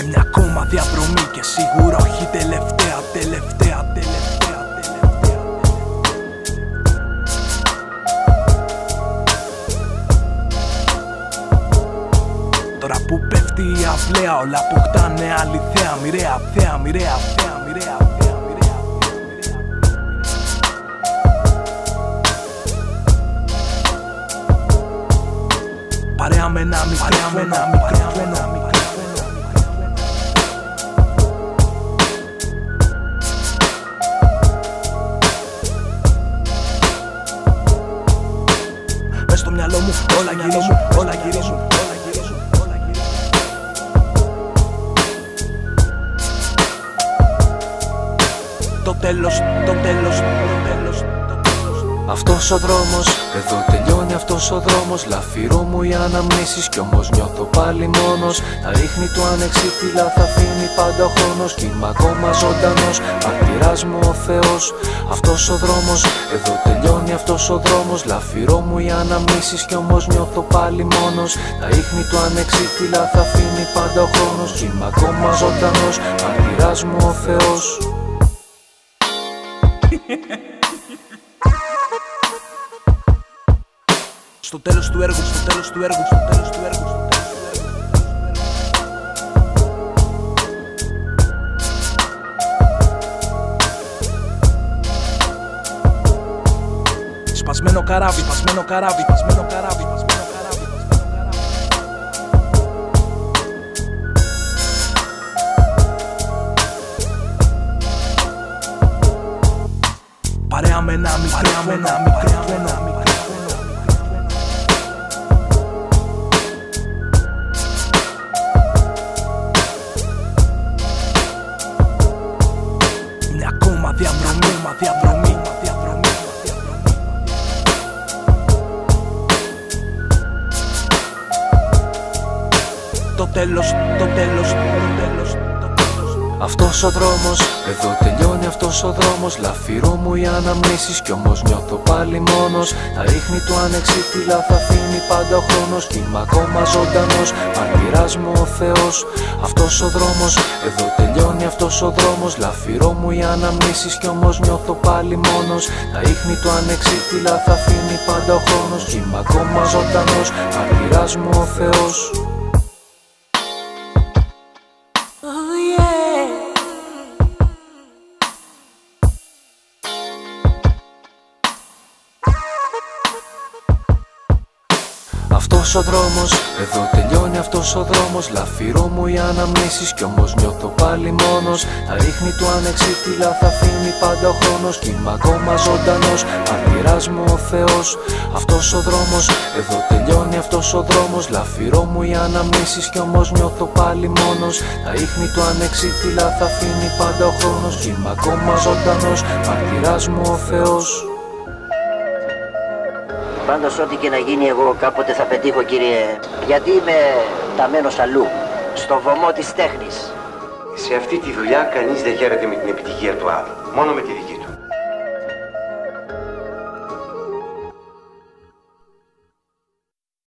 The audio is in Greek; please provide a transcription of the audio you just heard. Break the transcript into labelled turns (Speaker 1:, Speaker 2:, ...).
Speaker 1: Είναι μια ακόμα διαδρομή και σίγουρα όχι τελευταία. Τώρα που πέφτει η αυλαία, όλα αποκτάνε αληθέα. Μοιραία. Παρέα με ένα μικρόφωνο. Μες στο μυαλό μου όλα γυρίζουν. Το τέλος.
Speaker 2: Αυτός ο δρόμος, εδώ τελειώνει αυτός ο δρόμος. Λαφυρό μου οι αναμνήσεις κι όμως νιώθω πάλι μόνος. Τα ρίχνει του ανεξίτηλα, θα αφήνει πάντα ο χρόνος. Κι είμαι ακόμα ζωντανός, μαρτυράς μου ο Θεός. Αυτός ο δρόμος, εδώ τελειώνει αυτός ο δρόμος. Λαφυρό μου οι αναμνήσεις κι όμως νιώθω πάλι μόνος. Τα ρίχνει του ανεξίτηλα, θα αφήνει πάντα ο χρόνος. Κι είμαι ακόμα ζωντανός, μαρτυράς μου ο Θεός.
Speaker 1: Στο τέλος του έργου. Σπασμένο καράβι. Παρέα με ένα μικρόφωνο. Μια ακόμα διαδρομή. Το τέλος.
Speaker 2: Αυτός ο δρόμος, εδώ τελειώνει αυτός ο δρόμος. Λαφυρό μου οι αναμνήσεις κι όμως νιώθω πάλι μόνος. Τα ρίχνει του ανεξίτηλα, θα αφήνει πάντα ο χρόνος. Κι είμαι ακόμα ζωντανός, μαρτυράς μου ο Θεός. Αυτός ο δρόμος, εδώ τελειώνει αυτός ο δρόμος. Λαφυρό μου οι αναμνήσεις κι όμως νιώθω πάλι μόνος. Τα ρίχνει του ανεξίτηλα, θα αφήνει πάντα ο χρόνος. Κι είμαι ακόμα ζωντανός, μαρτυράς μου ο Θεός. Αυτός ο δρόμος, εδώ τελειώνει αυτός ο δρόμος. Λαφυρό μου οι αναμνήσεις κι όμως νιώθω πάλι μόνος. Τα ρίχνει του ανεξίτηλα, θα αφήνει πάντα ο χρόνος. Κι είμαι ακόμα ζωντανός, μαρτυράς μου ο Θεός. Αυτός ο δρόμος, εδώ τελειώνει αυτός ο δρόμος. Λαφυρό μου οι αναμνήσεις κι όμως νιώθω πάλι μόνος. Τα ρίχνει του ανεξίτηλα, θα αφήνει πάντα ο χρόνος. Κι είμαι ακόμα ζωντανός, μαρτυράς μου ο Θεός.
Speaker 3: Πάντως ό,τι και να γίνει εγώ κάποτε θα πετύχω, κύριε, γιατί είμαι ταμένος αλλού, στο βωμό της τέχνης.
Speaker 4: Σε αυτή τη δουλειά κανείς δεν χαίρεται με την επιτυχία του άλλου, μόνο με τη δική του.